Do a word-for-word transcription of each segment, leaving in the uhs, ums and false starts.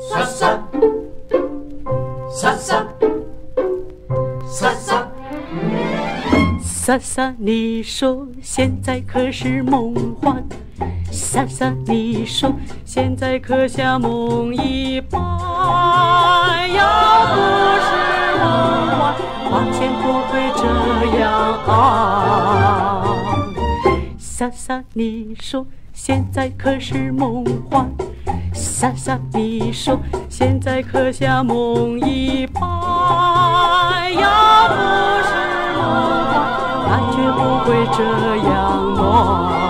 莎莎，莎莎，莎莎。 莎莎，你说现在可是梦幻？莎莎，你说现在可像梦一般？要不是梦幻，往前不会这样啊。莎莎，你说现在可是梦幻？莎莎，你说现在可像梦一般？要不是梦幻，感觉不会这样暖。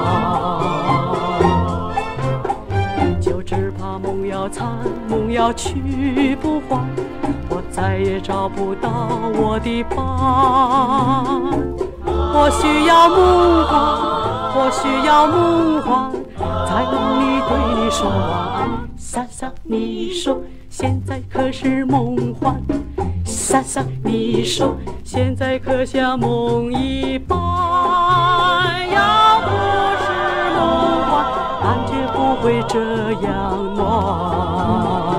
就只怕梦要残，梦要去不还，我再也找不到我的伴。我需要梦幻，我需要梦幻，在梦里对你说晚安。莎莎，你说现在可是梦幻？莎莎，你说现在可像梦一般？要不是梦幻，感觉不会这样暖。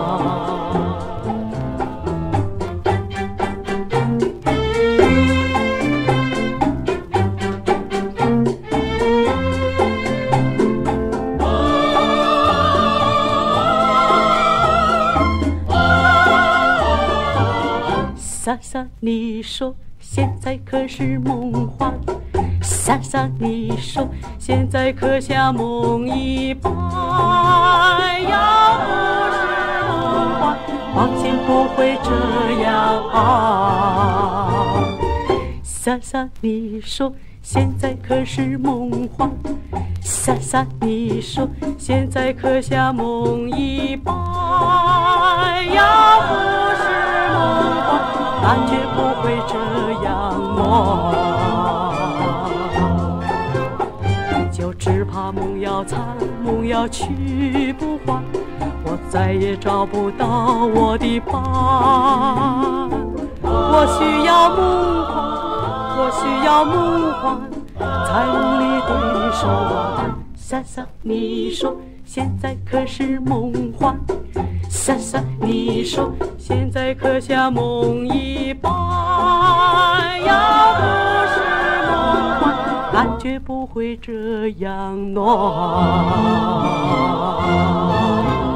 莎莎，你说现在可是梦幻？莎莎，你说现在可像梦一般？要不是梦幻，往前不会这样啊。莎莎，你说现在可是梦幻？莎莎，你说现在可像梦一般？要不是梦幻，感觉不会这样暖。就只怕梦要残，梦要去不还，我再也找不到我的伴。我需要梦幻，我需要梦幻，在梦里对你说晚安。莎莎，你说现在可是梦幻？莎莎，你说现在可像梦一般？要不是梦幻，感觉不会这样暖。